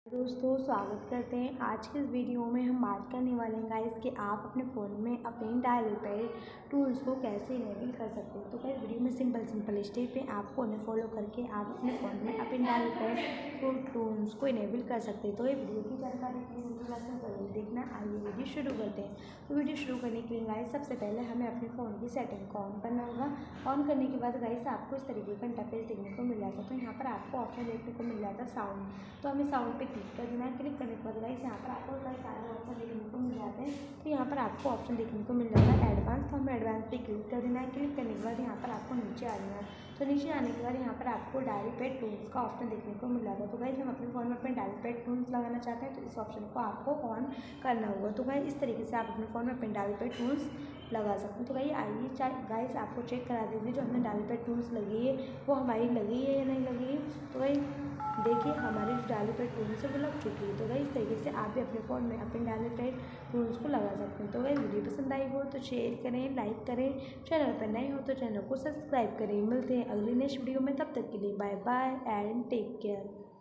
दोस्तों स्वागत करते हैं। आज के इस वीडियो में हम बात करने वाले हैं गाइस कि आप अपने फ़ोन में अपने डायल पैड टूल्स को कैसे इनेबल कर सकते हैं। तो गाइस वीडियो में सिंपल स्टेप है, आपको उन्हें फॉलो करके आप अपने फ़ोन में अपने डायल पैड टूल्स को इनेबल कर सकते हैं। तो ये वीडियो की जानकारी के लिए इंट्रोडक्शन जरूर देखना। आइए वीडियो शुरू करते हैं। तो वीडियो शुरू करने के लिए गाइस सबसे पहले हमें अपने फ़ोन की सेटिंग को ऑन करना होगा। ऑन करने के बाद गाइस आपको इस तरीके का इंटरफेस देखने को मिल जाता है। तो यहाँ पर आपको ऑप्शन देखने को मिल जाता है साउंड, तो हमें साउंड पे क्लिक कर देना है। क्लिक करने के बाद गाइस यहाँ पर आपको कई सारे ऑप्शन देखने को मिल जाते हैं। तो यहाँ पर आपको ऑप्शन देखने को मिल जाता है एडवांस, तो हमें एडवांस पे क्लिक कर देना है। क्लिक करने के बाद यहाँ पर आपको नीचे आ जाना है। तो नीचे आने के बाद यहाँ पर आपको डायल पैड टूल्स का ऑप्शन देखने को मिल जाता है। तो गाइस हम अपने फ़ोन में अपने डायल पैड टूल्स लगाना चाहते हैं, तो इस ऑप्शन को आपको ऑन करना होगा। तो गाइस इस तरीके से आप अपने फ़ोन में अपने डायल पैड टूल्स लगा सकते हैं। तो भाई आइए गाइस आपको चेक करा दीजिए जो हमने डायल पैड टूल्स लगी है वो हमारी लगी है या नहीं लगी है। तो भाई देखिए हमारी जो डायल पैड टूल्स है वो लग चुकी है। तो भाई इस तरीके से आप भी अपने फ़ोन में अपने डायल पैड टूल्स को लगा सकते हैं। तो भाई वीडियो पसंद आई हो तो शेयर करें, लाइक करें, चैनल पर नए हो तो चैनल को सब्सक्राइब करें। मिलते हैं अगली नेक्स्ट वीडियो में, तब तक के लिए bye bye and take care.